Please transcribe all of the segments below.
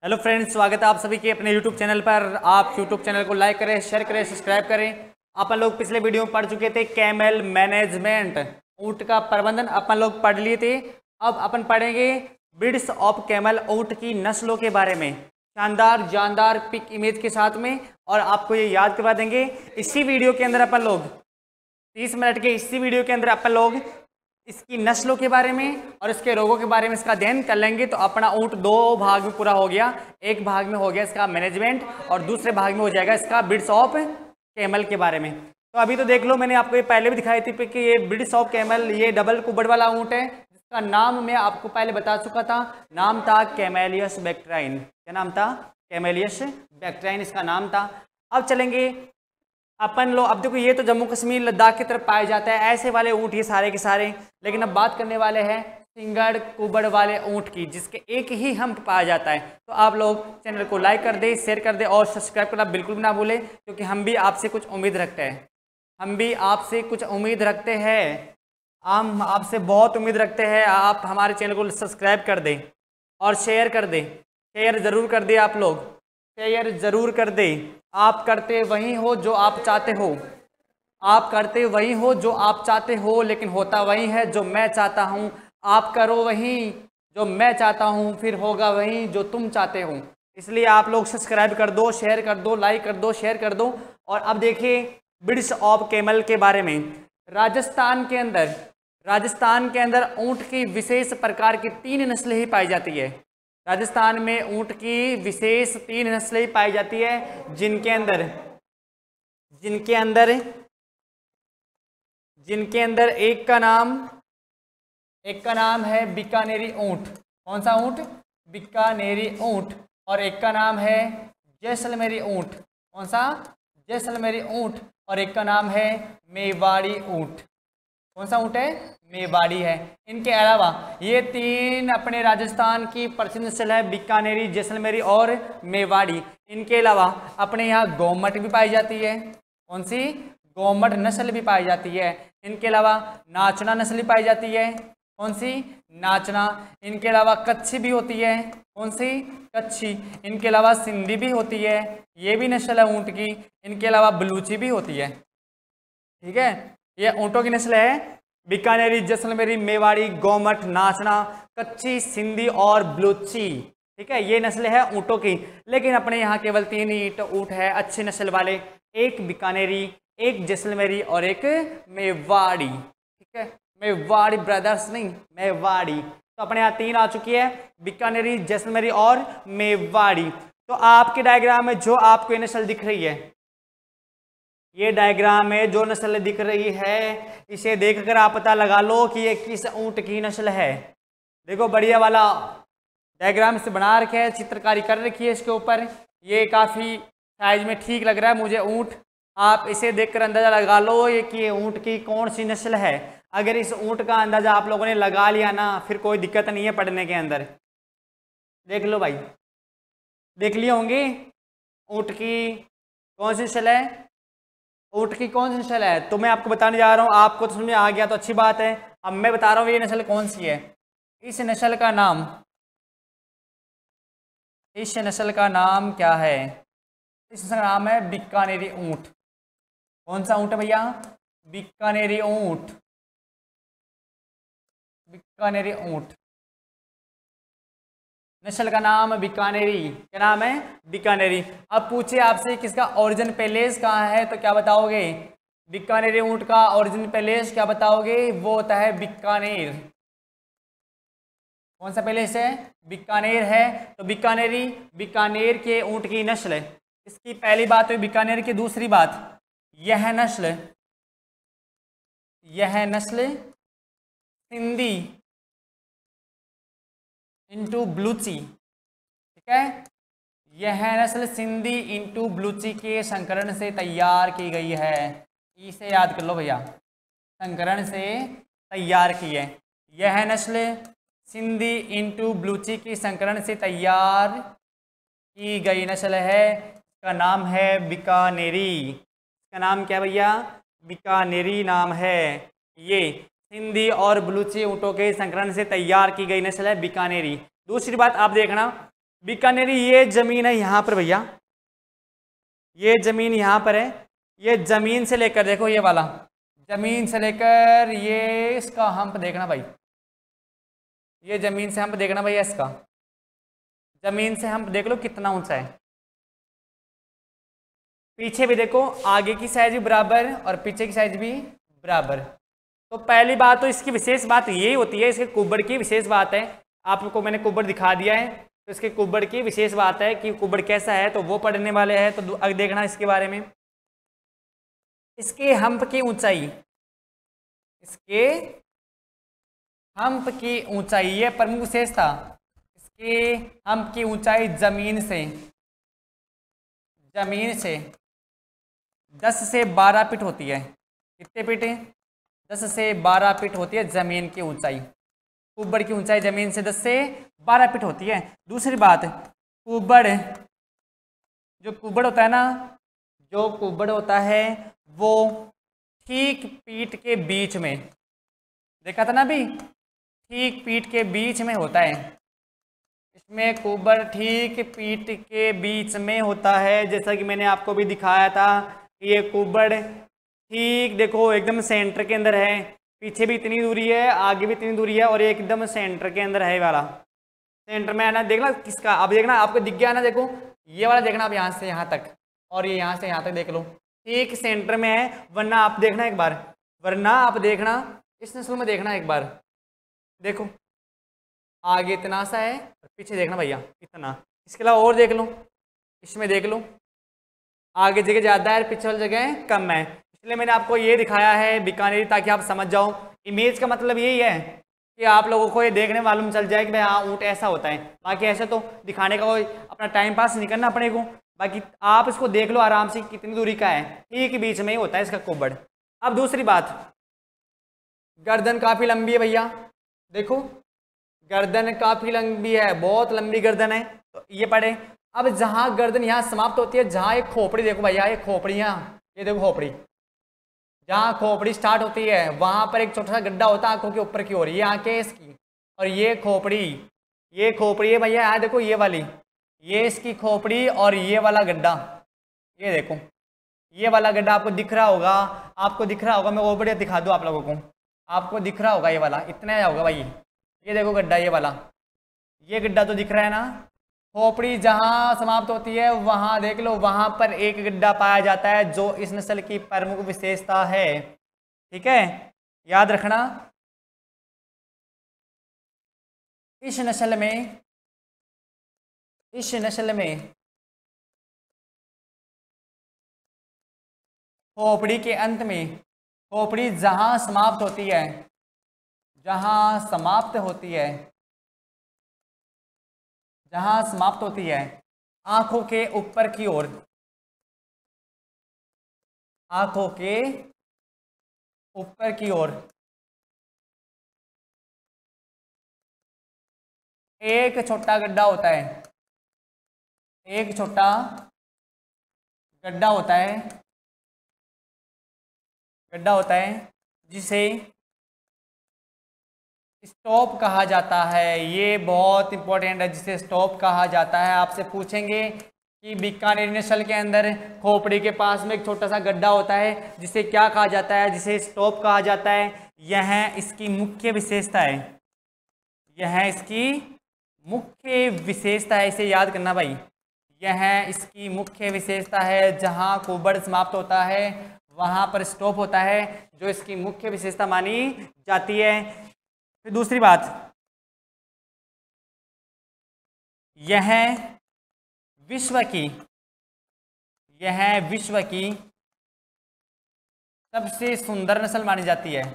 Hello friends, स्वागत है आप सभी के अपने यूट्यूब चैनल पर। आप यूट्यूब चैनल को लाइक करें, शेयर करें, सब्सक्राइब करें। अपन लोग पिछले वीडियो में पढ़ चुके थे कैमल मैनेजमेंट, ऊँट का प्रबंधन अपन लोग पढ़ लिए थे। अब अपन पढ़ेंगे ब्रीड्स ऑफ कैमल, ऊँट की नस्लों के बारे में, शानदार जानदार पिक इमेज के साथ में। और आपको ये याद करवा देंगे इसी वीडियो के अंदर अपन लोग 30 मिनट के इसी वीडियो के अंदर अपन लोग इसकी नस्लों के बारे में और इसके रोगों के बारे में इसका अध्ययन कर लेंगे। तो अपना ऊँट दो भाग में पूरा हो गया। एक भाग में हो गया इसका मैनेजमेंट और दूसरे भाग में हो जाएगा इसका ब्रीड्स ऑफ कैमल के बारे में। तो अभी तो देख लो, मैंने आपको ये पहले भी दिखाई थी कि ये ब्रीड्स ऑफ कैमल, ये डबल कुबड़ वाला ऊँट है जिसका नाम मैं आपको पहले बता चुका था। नाम था कैमेलियस बैक्ट्राइन। क्या नाम था? कैमेलियस बैक्ट्राइन इसका नाम था। अब चलेंगे अपन लोग, अब देखो ये तो जम्मू कश्मीर लद्दाख की तरफ पाया जाता है ऐसे वाले ऊँट ये सारे के सारे। लेकिन अब बात करने वाले हैं सिंगड़ कुबड़ वाले ऊँट की, जिसके एक ही हम पाया जाता है। तो आप लोग चैनल को लाइक कर दे, शेयर कर दे और सब्सक्राइब करना बिल्कुल भी ना भूलें, क्योंकि हम भी आपसे कुछ उम्मीद रखते हैं। हम भी आपसे कुछ उम्मीद रखते हैं, हम आपसे बहुत उम्मीद रखते हैं। आप हमारे चैनल को सब्सक्राइब कर दें और शेयर कर दें। शेयर ज़रूर कर दें, आप लोग शेयर ज़रूर कर दें। आप करते वही हो जो आप चाहते हो, आप करते वही हो जो आप चाहते हो, लेकिन होता वही है जो मैं चाहता हूँ। आप करो वही जो मैं चाहता हूँ, फिर होगा वही जो तुम चाहते हो। इसलिए आप लोग सब्सक्राइब कर दो, शेयर कर दो, लाइक कर दो, शेयर कर दो। और अब देखिए ब्रीड्स ऑफ कैमल के बारे में। राजस्थान के अंदर ऊँट की विशेष प्रकार की 3 नस्लें ही पाई जाती है। राजस्थान में ऊँट की विशेष 3 नस्लें पाई जाती है, जिनके अंदर एक का नाम है बीकानेरी ऊँट। कौन सा ऊँट? बीकानेरी ऊँट। और एक का नाम है जैसलमेरी ऊँट। कौन सा? जैसलमेरी ऊँट। और एक का नाम है मेवाड़ी ऊँट। कौन सा ऊँट है? मेवाड़ी है। इनके अलावा ये 3 अपने राजस्थान की प्रसिद्ध नस्ल है, बीकानेरी, जैसलमेरी और मेवाड़ी। इनके अलावा अपने यहाँ गौमट भी पाई जाती है। कौन सी? गौमट नस्ल भी पाई जाती है। इनके अलावा नाचना नस्ल भी पाई जाती है। कौन सी? नाचना। इनके अलावा कच्छी भी होती है। कौन सी? कच्छी। इनके अलावा सिंधी भी होती है, ये भी नस्ल है ऊँट की। इनके अलावा बलूची भी होती है। ठीक है, ये ऊँटों की नस्ल है बीकानेरी, जैसलमेरी, मेवाड़ी, गौमट, नाचना, कच्ची, सिंधी और बलूची। ठीक है, ये नस्ल है ऊँटों की। लेकिन अपने यहाँ केवल 3 ही ऊँट है अच्छी नस्ल वाले, एक बीकानेरी, एक जैसलमेरी और एक मेवाड़ी। ठीक है, मेवाड़ी ब्रदर्स नहीं, मेवाड़ी। तो अपने यहाँ 3 आ चुकी है, बीकानेरी, जैसलमेरी और मेवाड़ी। तो आपके डायग्राम में जो आपको ये नस्ल दिख रही है, ये डायग्राम में जो नस्ल दिख रही है, इसे देखकर आप पता लगा लो कि ये किस ऊँट की नस्ल है। देखो बढ़िया वाला डायग्राम से बना रखे है, चित्रकारी कर रखी है इसके ऊपर। ये काफ़ी साइज में ठीक लग रहा है मुझे ऊँट। आप इसे देखकर अंदाज़ा लगा लो ये कि ऊँट की कौन सी नस्ल है। अगर इस ऊँट का अंदाज़ा आप लोगों ने लगा लिया ना, फिर कोई दिक्कत नहीं है पढ़ने के अंदर। देख लो भाई, देख लिए होंगे ऊँट की कौन सी नस्ल है, ऊँट की कौन सी नस्ल है। तो मैं आपको बताने जा रहा हूँ, आपको तो समझ में आ गया तो अच्छी बात है। अब मैं बता रहा हूँ ये नस्ल कौन सी है। इस नस्ल का नाम क्या है? इस नस्ल का नाम है बीकानेरी ऊँट। कौन सा ऊँट है भैया? बीकानेरी ऊँट। बीकानेरी ऊँट नस्ल का नाम बीकानेरी। क्या नाम है? बीकानेरी। अब पूछे आपसे किसका ओरिजिन पैलेस कहाँ है, तो क्या बताओगे? बीकानेरी ऊँट का ओरिजिन पैलेस क्या बताओगे? वो होता है बीकानेर। कौन सा पैलेस है? बीकानेर है। तो बीकानेर के ऊँट की नस्ल, इसकी पहली बात हुई बीकानेर की। दूसरी बात, यह नस्ल सिंधी इंटू बलूची। ठीक है, यह नस्ल सिंधी इंटू बलूची के संकरण से तैयार की गई है। इसे याद कर लो भैया, संकरण से तैयार की है। यह नस्ल सिंधी इंटू बलूची की संकरण से तैयार की गई नस्ल है। इसका नाम है बीकानेरी। इसका नाम क्या भैया? बीकानेरी नाम है। ये सिंधी और बलूची ऊँटों के संकरण से तैयार की गई नस्ल है बीकानेरी। दूसरी बात आप देखना, बीकानेरी ये ज़मीन है यहाँ पर भैया, ये ज़मीन यहाँ पर है। ये ज़मीन से लेकर देखो ये वाला, ज़मीन से लेकर ये इसका हम्प देखना भाई, ये ज़मीन से हम्प देखना भैया, इसका ज़मीन से हम्प देख लो कितना ऊंचा है। पीछे भी देखो, आगे की साइज भी बराबर और पीछे की साइज भी बराबर। तो पहली बात तो इसकी विशेष बात यही होती है, इसके कुब्बड़ की विशेष बात है। आपको मैंने कुब्बड़ दिखा दिया है, तो इसके कुब्बड़ की विशेष बात है कि कुब्बड़ कैसा है, तो वो पढ़ने वाले हैं। तो अब देखना इसके बारे में, इसके हम्प की ऊंचाई, इसके हम्प की ऊंचाई, ये प्रमुख विशेष था। इसके हम्प की ऊंचाई जमीन से 10 से 12 फीट होती है। कितने फीट है? 10 से 12 फीट होती है जमीन की ऊंचाई। कुब्बड़ की ऊंचाई जमीन से 10 से 12 फीट होती है। दूसरी बात, कुब्बड़, जो कुब्बड़ होता है ना, जो कुब्बड़ होता है वो ठीक पीठ के बीच में, देखा था ना अभी, ठीक पीठ के बीच में होता है। इसमें कुब्बड़ ठीक पीठ के बीच में होता है, जैसा कि मैंने आपको भी दिखाया था कि ये कुब्बड़ ठीक देखो एकदम सेंटर के अंदर है। पीछे भी इतनी दूरी है, आगे भी इतनी दूरी है, और ये एकदम सेंटर के अंदर है वाला, सेंटर में है ना। देखना किसका, अब देखना आपको दिख गया ना, देखो ये वाला देखना आप यहाँ से यहाँ तक, और ये यहाँ से यहाँ तक देख लो, ठीक सेंटर में है। वरना आप देखना एक बार, वरना आप देखना इस नस्ल में देखना एक बार, देखो आगे इतना सा है और पीछे देखना भैया इतना। इसके अलावा और देख लो, इसमें देख लो आगे जगह ज़्यादा है, पीछे वाली जगह कम है। इसलिए मैंने आपको ये दिखाया है बीकानेरी, ताकि आप समझ जाओ। इमेज का मतलब यही है कि आप लोगों को ये देखने मालूम चल जाए कि भाई हाँ ऊँट ऐसा होता है। बाकी ऐसे तो दिखाने का कोई अपना टाइम पास नहीं करना अपने को, बाकी आप इसको देख लो आराम से कितनी दूरी का है, ठीक बीच में ही होता है इसका कुब्बड़। अब दूसरी बात, गर्दन काफ़ी लंबी है भैया, देखो गर्दन काफ़ी लंबी है, बहुत लंबी गर्दन है। तो ये पढ़े। अब जहाँ गर्दन यहाँ समाप्त होती है, जहाँ एक खोपड़ी देखो भैया, ये खोपड़ी यहाँ, ये देखो खोपड़ी, जहाँ खोपड़ी स्टार्ट होती है वहाँ पर एक छोटा सा गड्ढा होता है आंखों के ऊपर की ओर, ये आंखें इसकी, और ये खोपड़ी है भैया, यहाँ देखो ये वाली, ये इसकी खोपड़ी और ये वाला गड्ढा, ये देखो ये वाला गड्ढा आपको दिख रहा होगा, मैं और बढ़िया दिखा दूँ आप लोगों को, आपको दिख रहा होगा ये वाला, इतना ही होगा भाई, ये देखो गड्ढा, ये वाला, ये गड्ढा तो दिख रहा है ना। खोपड़ी जहाँ समाप्त होती है वहाँ देख लो, वहाँ पर एक गड्ढा पाया जाता है, जो इस नस्ल की प्रमुख विशेषता है। ठीक है, याद रखना। इस नस्ल में खोपड़ी के अंत में, खोपड़ी जहाँ समाप्त होती है, आंखों के ऊपर की ओर, एक छोटा गड्ढा होता है, गड्ढा होता है जिसे स्टॉप कहा जाता है। ये बहुत इंपॉर्टेंट है, जिसे स्टॉप कहा जाता है। आपसे पूछेंगे कि बीकानेरी नस्ल के अंदर खोपड़ी के पास में एक छोटा सा गड्ढा होता है, जिसे क्या कहा जाता है? जिसे स्टॉप कहा जाता है। यह इसकी मुख्य विशेषता है, इसे याद करना भाई। यह इसकी मुख्य विशेषता है, जहाँ कुब्बड़ समाप्त होता है वहाँ पर स्टॉप होता है, जो इसकी मुख्य विशेषता मानी जाती है। फिर दूसरी बात, यह विश्व की सबसे सुंदर नस्ल मानी जाती है।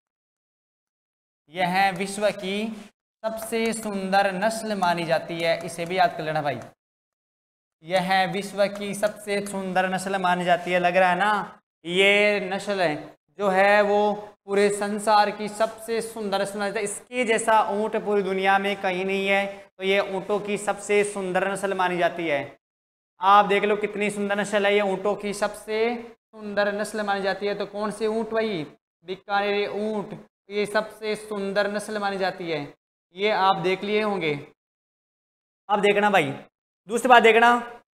यह विश्व की सबसे सुंदर नस्ल मानी जाती है, इसे भी याद कर लेना भाई। यह विश्व की सबसे सुंदर नस्ल मानी जाती है। लग रहा है ना, ये नस्ल है जो है वो पूरे संसार की सबसे सुंदर नस्ल है। इसके जैसा ऊँट पूरी दुनिया में कहीं नहीं है, तो ये ऊँटों की सबसे सुंदर नस्ल मानी जाती है। आप देख लो कितनी सुंदर नस्ल है, ये ऊँटों की सबसे सुंदर नस्ल मानी जाती है। तो कौन से ऊँट भाई? बीकानेरी ऊँट, ये सबसे सुंदर नस्ल मानी जाती है। ये आप देख लिए होंगे। अब देखना भाई, दूसरी बात देखना,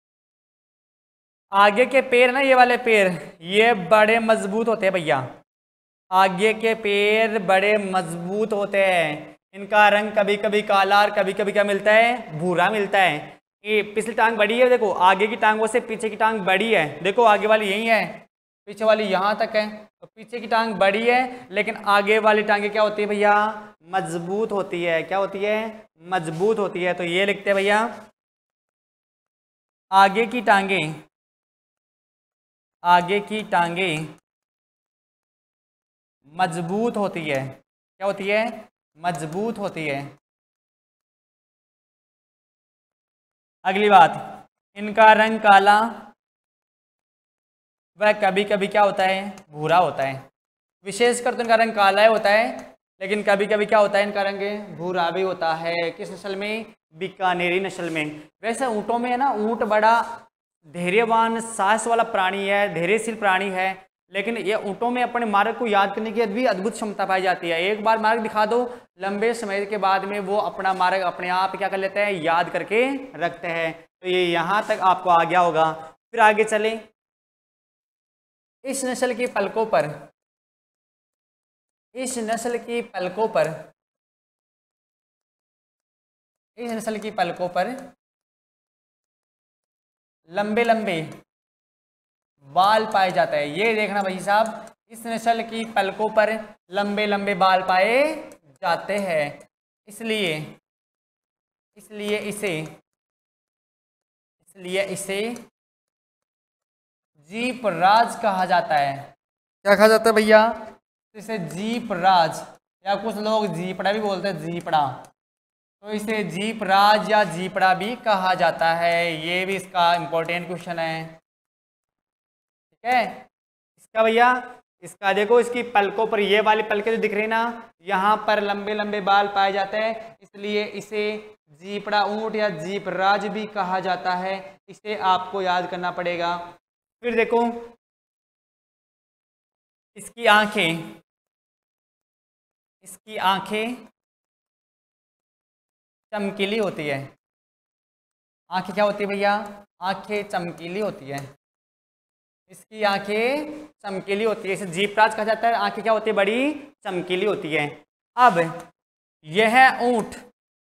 आगे के पैर ना, ये वाले पैर ये बड़े मजबूत होते हैं भैया, आगे के पैर बड़े मजबूत होते हैं। इनका रंग कभी कभी काला और कभी कभी क्या मिलता है, भूरा मिलता है। ये पिछली टांग बड़ी है, देखो आगे की टांगों से पीछे की टांग बड़ी है, देखो आगे वाली यही है, पीछे वाली यहाँ तक है, तो पीछे की टांग बड़ी है, लेकिन आगे वाली टांगे क्या होती है भैया, मजबूत होती है। क्या होती है, मजबूत होती है। तो ये लिखते हैं भैया, आगे की टांगे, आगे की टांगे मजबूत होती है। क्या होती है, मजबूत होती है। अगली बात, इनका रंग काला वह कभी कभी क्या होता है, भूरा होता है। विशेषकर तो इनका रंग काला ही होता है, लेकिन कभी कभी क्या होता है, इनका रंग भूरा भी होता है। किस नस्ल में, बीकानेरी नस्ल में। वैसे ऊँटों में है ना, ऊँट बड़ा धैर्यवान साहस वाला प्राणी है, धैर्यशील प्राणी है, लेकिन ये ऊँटों में अपने मार्ग को याद करने की भी अद्भुत क्षमता पाई जाती है। एक बार मार्ग दिखा दो, लंबे समय के बाद में वो अपना मार्ग अपने आप क्या कर लेते हैं, याद करके रखते हैं। तो ये यहाँ तक आपको आ गया होगा। फिर आगे चले, इस नस्ल की पलकों पर, इस नस्ल की पलकों पर, इस नस्ल की पलकों पर लंबे लंबे बाल पाए जाते हैं। ये देखना भाई साहब, इस नस्ल की पलकों पर लंबे लंबे बाल पाए जाते हैं, इसलिए इसलिए इसे इसलिए इसे जीप राज कहा जाता है। क्या कहा जाता है भैया, इसे जीप राज, या कुछ लोग जीपड़ा भी बोलते हैं, जीपड़ा, तो इसे जीप राज या जीपड़ा भी कहा जाता है। ये भी इसका इंपॉर्टेंट क्वेश्चन है। ठीक है, इसका भैया, इसका देखो, इसकी पलकों पर ये वाली पलकें जो दिख रही ना, यहाँ पर लंबे लंबे बाल पाए जाते हैं, इसलिए इसे जीपड़ा ऊंट या जीप राज भी कहा जाता है। इसे आपको याद करना पड़ेगा। फिर देखो, इसकी आंखें, इसकी आंखें चमकीली होती है। आंखें क्या होती है भैया, आंखें चमकीली होती है। इसकी आंखें चमकीली होती है, इसे जीपराज कहा जाता है। आंखें क्या होती है, बड़ी चमकीली होती है। अब यह ऊंट,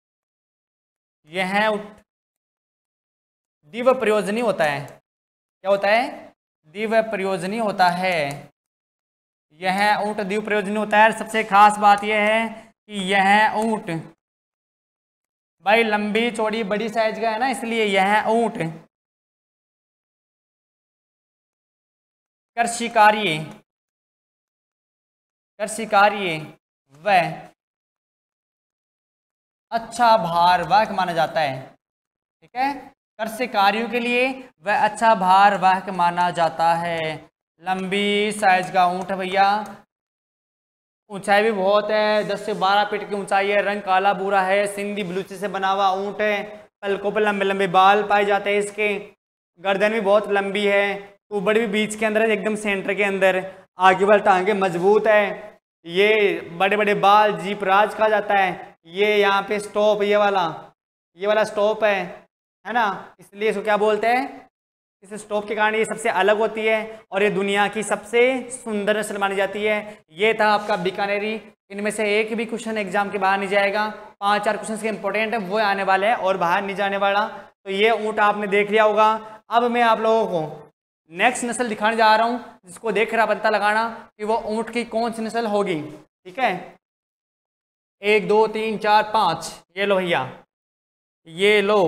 यह ऊंट द्विव प्रयोजनी होता है। क्या होता है, द्विव प्रयोजनी होता है। यह ऊंट द्विव प्रयोजनी होता है। सबसे खास बात यह है कि यह ऊंट भाई लंबी चौड़ी बड़ी साइज का है ना, इसलिए यह ऊंट कृषि कार्य व अच्छा भारवाहक माना जाता है। ठीक है, कृषि कार्यों के लिए वह अच्छा भारवाहक माना जाता है। लंबी साइज का ऊंट है भैया, ऊंचाई भी बहुत है, 10 से 12 फीट की ऊंचाई है, रंग काला भूरा है, सिंधी बलूची से बना हुआ ऊंट है, पलकों पर लंबे लंबे बाल पाए जाते हैं, इसके गर्दन भी बहुत लंबी है, ऊबड़ भी बीच के अंदर है, एकदम सेंटर के अंदर, आगे वाली टांगे मजबूत है, ये बड़े बड़े बाल जीप राज कहा जाता है। ये यहाँ पे स्टॉप, ये वाला स्टॉप है ना, इसलिए इसको क्या बोलते हैं, इस स्टॉप के कारण ये सबसे अलग होती है और ये दुनिया की सबसे सुंदर नस्ल मानी जाती है। ये था आपका बीकानेरी। इनमें से एक भी क्वेश्चन एग्जाम के बाहर नहीं जाएगा, 5-4 क्वेश्चन के इंपॉर्टेंट है वो आने वाले हैं और बाहर नहीं जाने वाला। तो ये ऊँट आपने देख लिया होगा। अब मैं आप लोगों को नेक्स्ट नस्ल दिखाने जा रहा हूँ, जिसको देख कर आप पता लगाना कि वो ऊँट की कौन सी नस्ल होगी। ठीक है, 1 2 3 4 5, ये लो भैया, ये लो,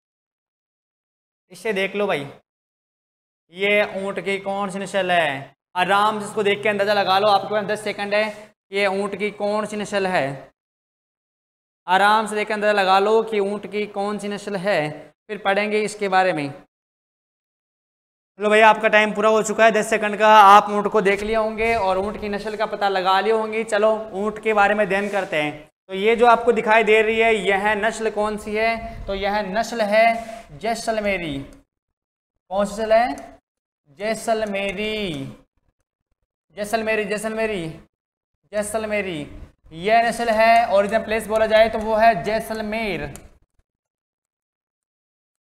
इसे देख लो भाई, ये ऊँट की कौन सी नस्ल है। आराम से इसको देख के अंदाजा लगा लो, आपके पास 10 सेकंड है, ये ऊँट की कौन सी नस्ल है। आराम से देख के अंदाजा लगा लो कि ऊँट की कौन सी नस्ल है, फिर पढ़ेंगे इसके बारे में। चलो भैया, आपका टाइम पूरा हो चुका है 10 सेकंड का। आप ऊँट को देख लिए होंगे और ऊँट की नस्ल का पता लगा लिए होंगे। चलो ऊँट के बारे में अध्ययन करते हैं। तो ये जो आपको दिखाई दे रही है, यह नस्ल कौन सी है, तो यह नस्ल है जैसलमेरी। कौन सी नस्ल है, जैसलमेरी, जैसलमेरी, जैसलमेरी, जैसलमेरी। यह नस्ल है, ओरिजिनल प्लेस बोला जाए तो वो है जैसलमेर।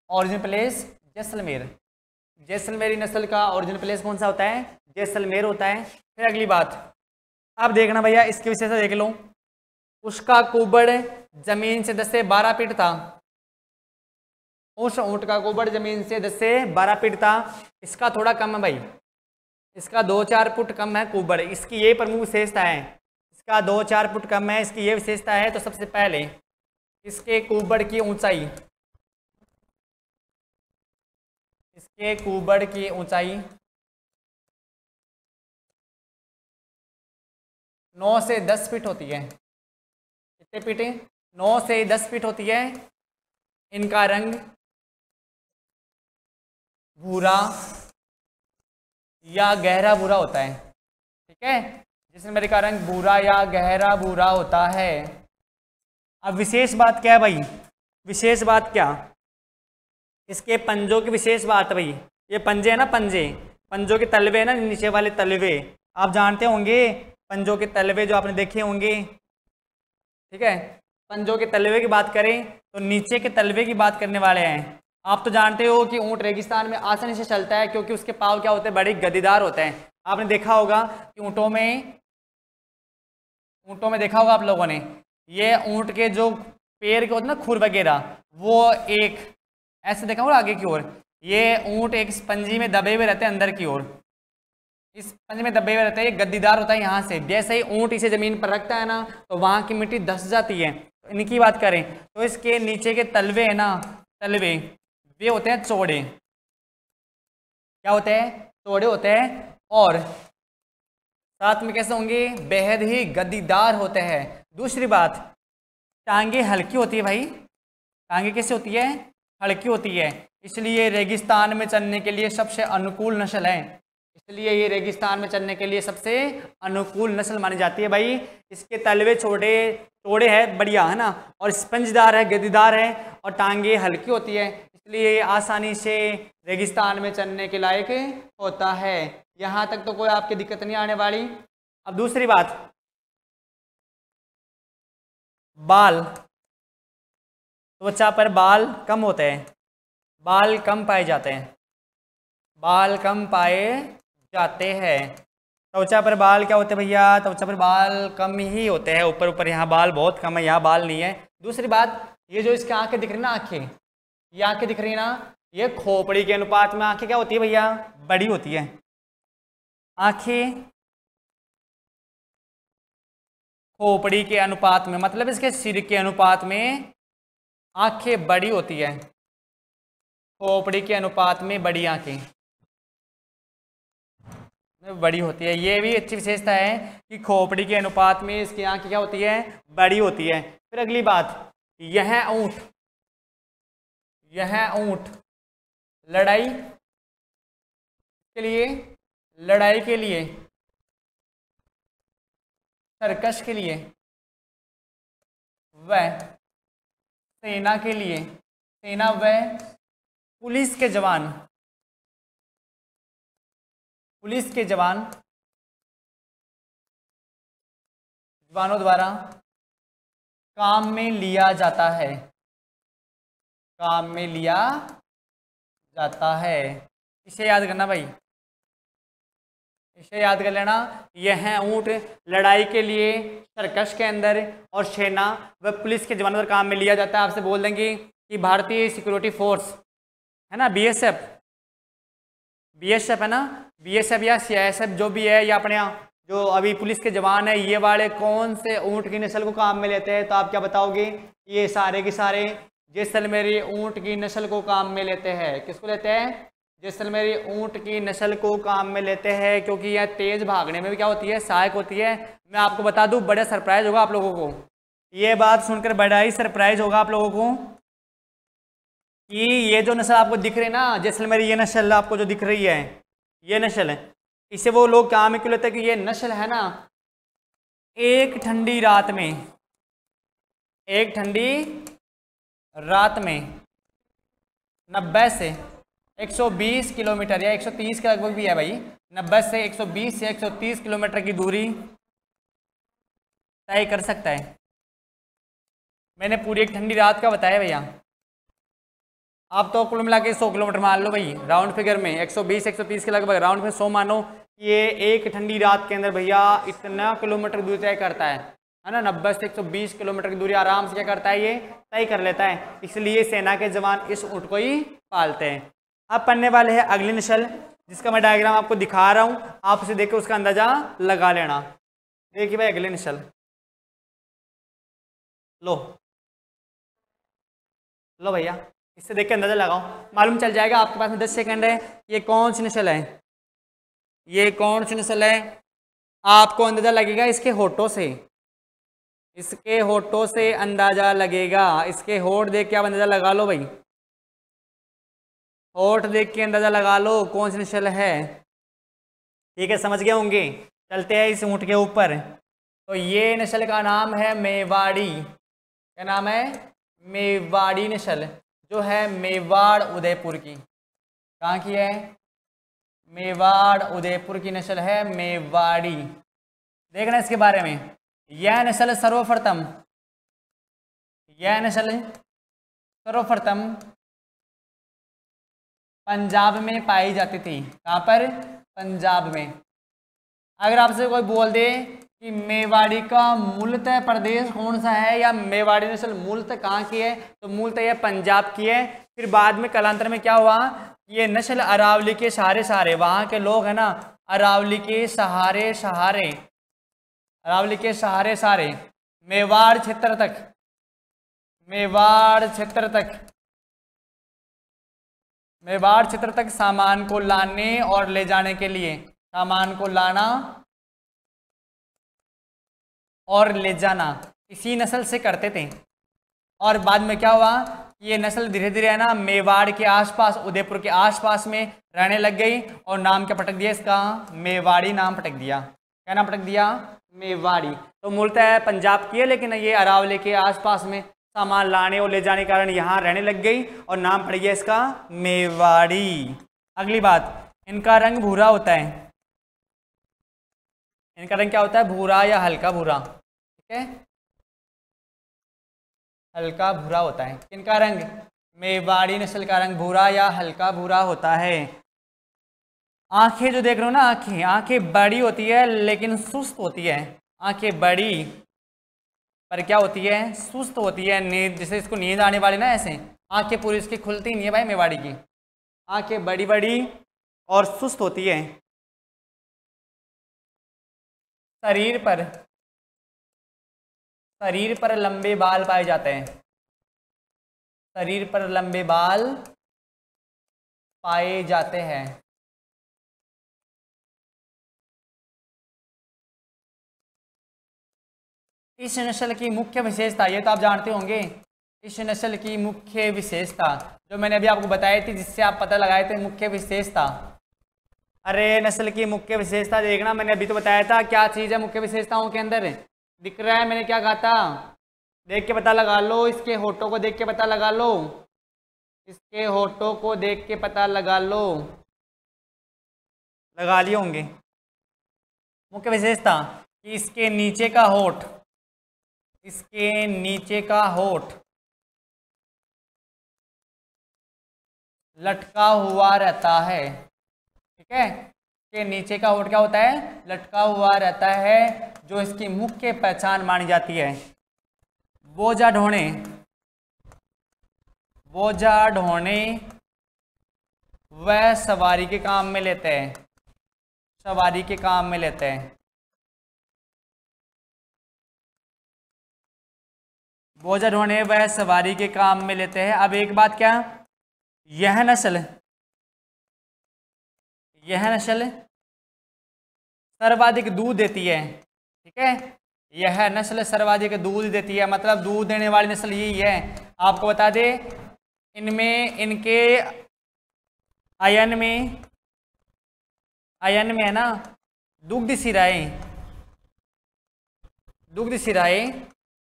Origin place Jaisalmer. जैसलमेरी नस्ल का ओरिजिन प्लेस कौन सा होता है? जैसलमेर होता है। फिर अगली बात, अब देखना भैया इसकी विशेषता देख लो। उसका कुबड़ जमीन से 10 से 12 फीट था। उस ऊंट का कुबड़ जमीन से 10 से 12 फीट था। इसका थोड़ा कम है भाई, इसका 2-4 फुट कम है कुबड़। इसकी ये प्रमुख विशेषता है, इसका 2-4 फुट कम है, इसकी ये विशेषता है। तो सबसे पहले इसके कुबड़ की ऊंचाई, इसके कुबड़ की ऊंचाई 9 से 10 फीट होती है। कितने फीट? 9 से 10 फीट होती है। इनका रंग भूरा या गहरा भूरा होता है। ठीक है, जैसलमेरी का रंग भूरा या गहरा भूरा होता है। अब विशेष बात क्या है भाई? विशेष बात क्या? इसके पंजों की विशेष बात है भाई। ये पंजे है ना, पंजे, पंजों के तलवे ना, नीचे वाले तलवे आप जानते होंगे, पंजों के तलवे जो आपने देखे होंगे। ठीक है, पंजों के तलवे की बात करें तो नीचे के तलवे की बात करने वाले हैं। आप तो जानते हो कि ऊंट रेगिस्तान में आसानी से चलता है क्योंकि उसके पाँव क्या होते हैं? बड़े गद्दीदार होते हैं। आपने देखा होगा कि ऊँटों में देखा होगा आप लोगों ने, ये ऊँट के जो पैर के होते हैं ना, खुर वगैरह, वो एक ऐसे देखा होगा आगे की ओर। ये ऊँट एक पंजी में दबे हुए रहते हैं अंदर की ओर, इस पंजे में दबे हुए रहते हैं। ये गद्दीदार होता है यहाँ से। जैसे ही ऊँट इसे ज़मीन पर रखता है ना, तो वहाँ की मिट्टी धंस जाती है। तो इनकी बात करें तो इसके नीचे के तलवे है ना, तलवे वे होते हैं चौड़े। क्या होते हैं? चौड़े होते हैं। और साथ में कैसे होंगे? बेहद ही गद्दीदार होते हैं। दूसरी बात, टांगे हल्की होती है भाई। टांगे कैसे होती है? हल्की होती है। इसलिए रेगिस्तान में चलने के लिए सबसे अनुकूल नस्ल है। इसलिए ये रेगिस्तान में चलने के लिए सबसे अनुकूल नस्ल मानी जाती है भाई। इसके तलवे छोटे चौड़े है, बढ़िया है ना, और स्पंजदार है, गद्दीदार है, और टांगे हल्की होती है। इसलिए ये आसानी से रेगिस्तान में चलने के लायक होता है। यहाँ तक तो कोई आपकी दिक्कत नहीं आने वाली। अब दूसरी बात, बाल, त्वचा पर बाल कम होते हैं, बाल कम पाए जाते हैं, बाल कम पाए जाते हैं। त्वचा पर बाल क्या होते हैं भैया? त्वचा पर बाल कम ही होते हैं, ऊपर ऊपर यहाँ बाल बहुत कम है, यहाँ बाल नहीं है। दूसरी बात, ये जो इसकी आंखें दिख रही ना, आंखें, ये आंखें दिख रही ना, ये खोपड़ी के अनुपात में आंखें क्या होती है भैया? बड़ी होती है। आंखें खोपड़ी के अनुपात में, मतलब इसके सिर के अनुपात में आंखें बड़ी होती है। खोपड़ी के अनुपात में बड़ी आंखें बड़ी होती है। ये भी अच्छी विशेषता है कि खोपड़ी के अनुपात में इसकी आंखें क्या होती है? बड़ी होती है। फिर अगली बात, यह ऊंट लड़ाई के लिए, सर्कस के लिए, वह सेना के लिए, सेना व पुलिस के जवानों द्वारा काम में लिया जाता है, काम में लिया जाता है। इसे याद करना भाई, इसे याद कर लेना। यह ऊंट लड़ाई के लिए सर्कस के अंदर और सेना व पुलिस के जवानों पर काम में लिया जाता है। आपसे बोल देंगे कि भारतीय सिक्योरिटी फोर्स है ना, बीएसएफ है ना, बीएसएफ या सीआईएसएफ जो भी है, या अपने यहाँ जो अभी पुलिस के जवान है, ये वाले कौन से ऊंट की नस्ल को काम में लेते हैं? तो आप क्या बताओगे? ये सारे के सारे जैसलमेरी ऊंट की नस्ल को काम में लेते हैं। किसको लेते हैं? जैसलमेरी ऊंट की नस्ल को काम में लेते हैं, क्योंकि यह तेज भागने में भी क्या होती है? सहायक होती है। मैं आपको बता दूं, बड़ा सरप्राइज होगा आप लोगों को, ये बात सुनकर बड़ा ही सरप्राइज होगा आप लोगों को कि ये जो नस्ल आपको दिख रही है ना, जैसलमेरी, ये नस्ल आपको जो दिख रही है, ये नस्ल है, इसे वो लोग काम में क्यों लेते हैं? कि ये नस्ल है ना, एक ठंडी रात में 90 से 120 किलोमीटर या 130 के लगभग भी है भाई, 90 से 120 से 130 किलोमीटर की दूरी तय कर सकता है। मैंने पूरी एक ठंडी रात का बताया भैया। आप तो कुल मिला के 100 किलोमीटर मान लो भाई, राउंड फिगर में 120 130 के लगभग, राउंड में 100 मानो। ये एक ठंडी रात के अंदर भैया इतना किलोमीटर दूरी तय करता है ना, 90 से 120 किलोमीटर की दूरी आराम से क्या करता है, ये तय कर लेता है। इसलिए सेना के जवान इस ऊँट को ही पालते हैं। अब पढ़ने वाले हैं अगली नस्ल, जिसका मैं डायग्राम आपको दिखा रहा हूँ, आप उसे देख के उसका अंदाजा लगा लेना। देखिए भाई अगली नस्ल, लो भैया, इससे देख के अंदाजा लगाओ, मालूम चल जाएगा आपके पास में 10 सेकंड है। ये कौन सी नस्ल है, ये कौन सी नस्ल है, आपको अंदाजा लगेगा इसके होठों से, इसके होठों से अंदाजा लगेगा। इसके होठ देख के आप अंदाजा लगा लो भाई, होठ देख के अंदाजा लगा लो कौन सी नस्ल है। ठीक है, समझ गए होंगे। चलते हैं इस ऊँट के ऊपर। तो ये नस्ल का नाम है मेवाड़ी। क्या नाम है, मेवाड़ी नस्ल, जो है मेवाड़ उदयपुर की। कहाँ की है, मेवाड़ उदयपुर की नस्ल है मेवाड़ी। देखना इसके बारे में, यह नस्ल सर्वप्रथम पंजाब में पाई जाती थी। कहाँ पर, पंजाब में। अगर आपसे कोई बोल दे कि मेवाड़ी का मूलतः प्रदेश कौन सा है, या मेवाड़ी नस्ल मूलतः कहाँ की है, तो मूलतः यह पंजाब की है। फिर बाद में कालांतर में क्या हुआ, ये नस्ल अरावली के सहारे वहाँ के लोग हैं ना, अरावली के सहारे मेवाड़ क्षेत्र तक सामान को लाने और ले जाने के लिए, सामान को लाना और ले जाना इसी नस्ल से करते थे। और बाद में क्या हुआ, ये नस्ल धीरे धीरे है ना मेवाड़ के आसपास, उदयपुर के आसपास में रहने लग गई, और नाम क्या पटक दिया इसका, मेवाड़ी नाम पटक दिया। क्या नाम पटक दिया, मेवाड़ी। तो मूलतः पंजाब की है, लेकिन ये अरावली के आसपास में सामान लाने और ले जाने के कारण यहाँ रहने लग गई, और नाम पड़ गया इसका मेवाड़ी। अगली बात, इनका रंग भूरा होता है। इनका रंग क्या होता है, भूरा या हल्का भूरा। ठीक है, हल्का भूरा होता है। इनका रंग, मेवाड़ी नस्ल का रंग भूरा या हल्का भूरा होता है। आंखें जो देख रहे हो ना, आंखें बड़ी होती है लेकिन सुस्त होती है। आंखें बड़ी पर क्या होती है, सुस्त होती है। नींद, जैसे इसको नींद आने वाली ना, ऐसे आंखें पूरी इसकी खुलती नहीं है भाई मेवाड़ी की। आंखें बड़ी बड़ी और सुस्त होती है। शरीर पर लंबे बाल पाए जाते हैं। शरीर पर लंबे बाल पाए जाते हैं। इस नस्ल की मुख्य विशेषता, ये तो आप जानते होंगे, इस नस्ल की मुख्य विशेषता जो मैंने अभी आपको बताई थी, जिससे आप पता लगाए थे मुख्य विशेषता। अरे नस्ल की मुख्य विशेषता देखना, मैंने अभी तो बताया था क्या चीज़ है मुख्य विशेषताओं के अंदर। दिख रहा है, मैंने क्या कहा था, देख के पता लगा लो, इसके होठों को देख के पता लगा लो, इसके होठों को देख के पता लगा लो, लगा लिए होंगे। मुख्य विशेषता कि इसके नीचे का होठ, इसके नीचे का होठ लटका हुआ रहता है। ठीक है, के नीचे का होठ क्या होता है, लटका हुआ रहता है, जो इसकी मुख्य पहचान मानी जाती है। बोझा ढोने वह सवारी के काम में लेते हैं, सवारी के काम में लेते हैं। बोझा ढोने वह सवारी के काम में लेते हैं। अब एक बात, क्या यह नस्ल सर्वाधिक दूध देती है। ठीक है, यह नस्ल सर्वाधिक दूध देती है, मतलब दूध देने वाली नस्ल यही है। आपको बता दे, इनमें इनके आयन में है ना दुग्ध शिराएं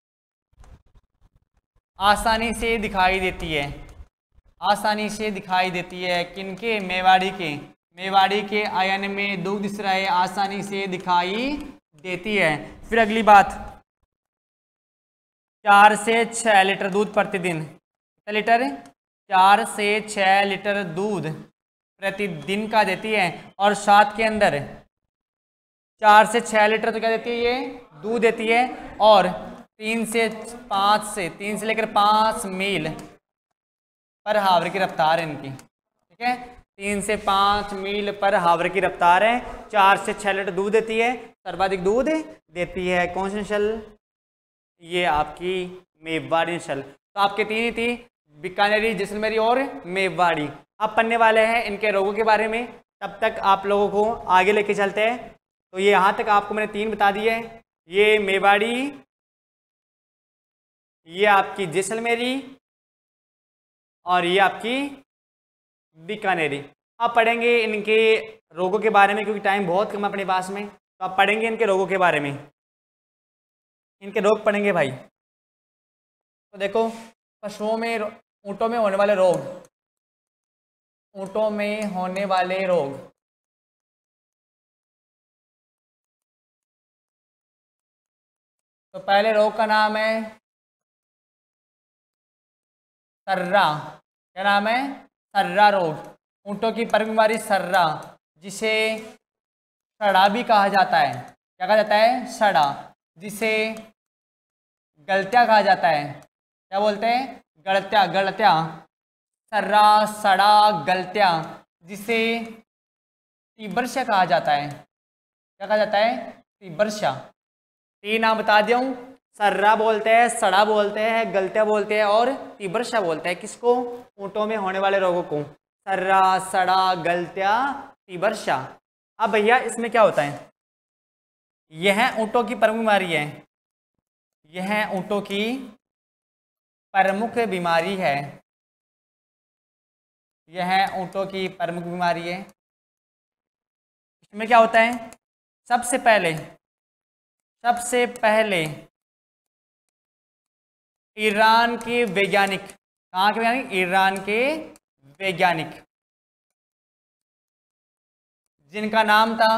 आसानी से दिखाई देती है, आसानी से दिखाई देती है। किनके, मेवाड़ी के आयन में दुग्ध शिराएं आसानी से दिखाई देती है। फिर अगली बात, 4 से 6 लीटर दूध प्रतिदिन। कितना लीटर, 4 से 6 लीटर दूध प्रतिदिन का देती है, और 7 के अंदर 4 से 6 लीटर तो क्या देती है, ये दूध देती है, और 3 से लेकर 5 मील पर हावर की रफ्तार है इनकी, ठीक है। 3 से 5 मील पर हावर की रफ्तार है, 4 से 6 लीटर दूध देती है, सर्वाधिक दूध देती है। कौन सी नस्ल, ये आपकी मेवाड़ी नस्ल। तो आपके 3 ही थी, बीकानेरी, जैसलमेरी और मेवाड़ी। अब पढ़ने वाले हैं इनके रोगों के बारे में, तब तक आप लोगों को आगे लेके चलते हैं। तो ये यहाँ तक आपको मैंने 3 बता दिए, ये मेवाड़ी, ये आपकी जैसलमेरी, और ये आपकी बीकानेरी। आप पढ़ेंगे इनके रोगों के बारे में, क्योंकि टाइम बहुत कम है अपने पास में, तो आप पढ़ेंगे इनके रोगों के बारे में, इनके रोग पढ़ेंगे भाई। तो देखो, पशुओं में, ऊँटों में होने वाले रोग, ऊँटों में होने वाले रोग। तो पहले रोग का नाम है सर्रा। क्या नाम है, सर्रा रोग। ऊँटों की प्रमुख बीमारी सर्रा, जिसे सड़ा भी कहा जाता है। क्या कहा जाता है, सड़ा, जिसे गलत्या कहा जाता है। क्या बोलते हैं, गलत्या, गलत्या। सर्रा, सड़ा, गलत्या, जिसे तीव्रशा कहा जाता है। क्या कहा जाता है, तीव्रशा। 3 नाम बता दिया हूँ, सर्रा बोलते हैं, सड़ा बोलते हैं, गलत्या बोलते हैं, और तीव्रशा बोलते हैं। किसको, ऊँटों में होने वाले रोगों को, सर्रा, सड़ा, गलत्या, तीव्रशा। अब भैया इसमें क्या होता है, यह ऊँटों की प्रमुख बीमारी है, यह ऊँटों की प्रमुख बीमारी है, यह ऊँटों की प्रमुख बीमारी है। इसमें क्या होता है, सबसे पहले ईरान के वैज्ञानिक, कहाँ के वैज्ञानिक, ईरान के वैज्ञानिक, जिनका नाम था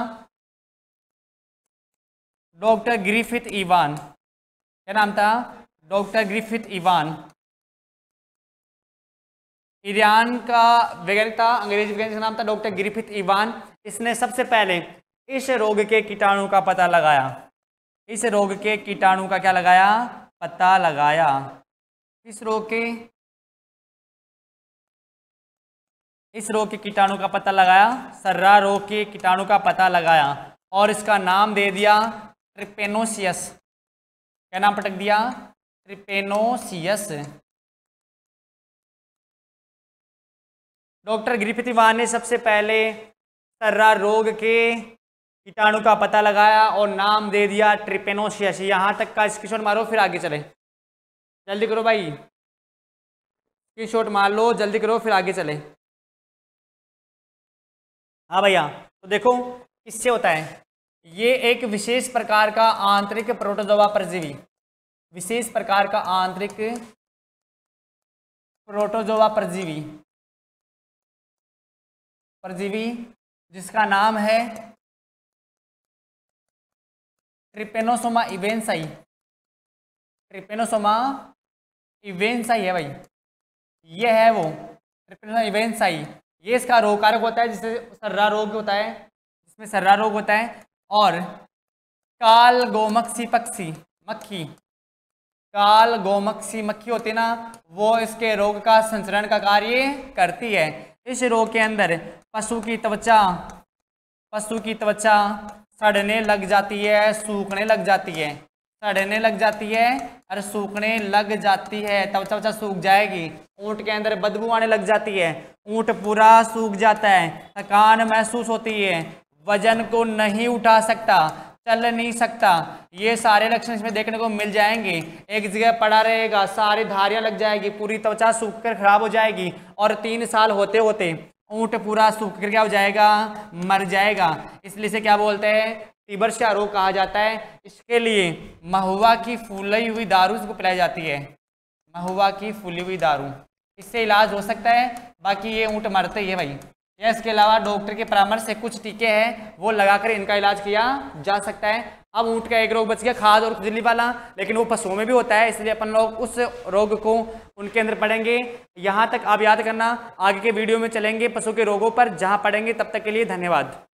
डॉक्टर ग्रिफिथ इवान। क्या नाम था, डॉक्टर ग्रिफिथ इवान। ईरान का वैज्ञानिक था, अंग्रेजी वैज्ञानिक का नाम था डॉक्टर ग्रिफिथ इवान। इसने सबसे पहले इस रोग के कीटाणु का पता लगाया, इस रोग के कीटाणु का क्या लगाया, पता लगाया। इस रोग के कीटाणु का पता लगाया, सर्रा रोग के कीटाणु का पता लगाया, और इसका नाम दे दिया ट्रिपेनोसियस। क्या नाम पटक दिया, ट्रिपेनोसियस। डॉक्टर ग्रिफिथ इवान ने सबसे पहले सर्रा रोग के कीटाणु का पता लगाया और नाम दे दिया ट्रिपेनोसियस। यहाँ तक का स्क्रीनशॉट मारो, फिर आगे चले, जल्दी करो भाई, स्क्रीनशॉट मार लो, जल्दी करो, फिर आगे चले। हाँ भैया, तो देखो किससे होता है, ये एक विशेष प्रकार का आंतरिक प्रोटोजोआ परजीवी, विशेष प्रकार का आंतरिक प्रोटोजोआ परजीवी, जिसका नाम है ट्रिपेनोसोमा इवेंसाई। ट्रिपेनोसोमा इवेंसाई है भाई, ये है वो ट्रिपेनोसोमा इवेंसाई। ये इसका रोग कारक होता है, जिससे सर्रा रोग होता है, जिसमें सर्रा रोग होता है। और काल गोमक्सी पक्षी मक्खी, काल गोमक्सी मक्खी होती है ना, वो इसके रोग का संचरण का कार्य करती है। इस रोग के अंदर पशु की त्वचा सड़ने लग जाती है, सूखने लग जाती है, सड़ने लग जाती है और सूखने लग जाती है, त्वचा सूख जाएगी। ऊँट के अंदर बदबू आने लग जाती है, ऊँट पूरा सूख जाता है, थकान महसूस होती है, वजन को नहीं उठा सकता, चल नहीं सकता। ये सारे लक्षण इसमें देखने को मिल जाएंगे। एक जगह पड़ा रहेगा, सारी धारियां लग जाएगी, पूरी त्वचा सूख कर खराब हो जाएगी, और 3 साल होते होते ऊँट पूरा सूख कर क्या हो जाएगा, मर जाएगा। इसलिए से क्या बोलते हैं, तीव्रशा रोग कहा जाता है। इसके लिए महुआ की फूली हुई दारू इसको पिलाई जाती है, महुआ की फूली हुई दारू, इससे इलाज हो सकता है। बाकी ये ऊँट मरते ही है भाई, या इसके अलावा डॉक्टर के परामर्श से कुछ टीके हैं वो लगाकर इनका इलाज किया जा सकता है। अब ऊँट का एक रोग बच गया, खाद और खुजली वाला, लेकिन वो पशुओं में भी होता है, इसलिए अपन लोग उस रोग को उनके अंदर पढ़ेंगे। यहाँ तक आप याद करना, आगे के वीडियो में चलेंगे पशु के रोगों पर, जहाँ पढ़ेंगे। तब तक के लिए धन्यवाद।